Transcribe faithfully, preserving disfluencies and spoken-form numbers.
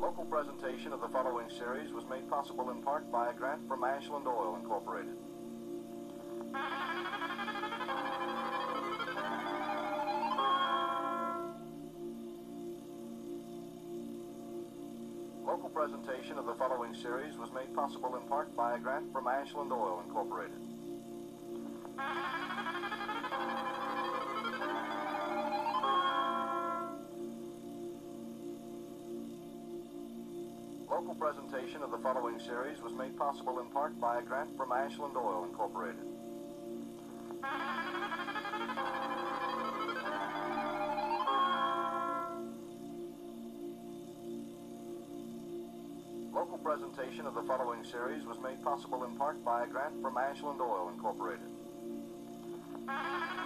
Local presentation of the following series was made possible in part by a grant from Ashland Oil, Incorporated. Local presentation of the following series was made possible in part by a grant from Ashland Oil, Incorporated. Local presentation of the following series was made possible in part by a grant from Ashland Oil, Incorporated. Local presentation of the following series was made possible in part by a grant from Ashland Oil, Incorporated.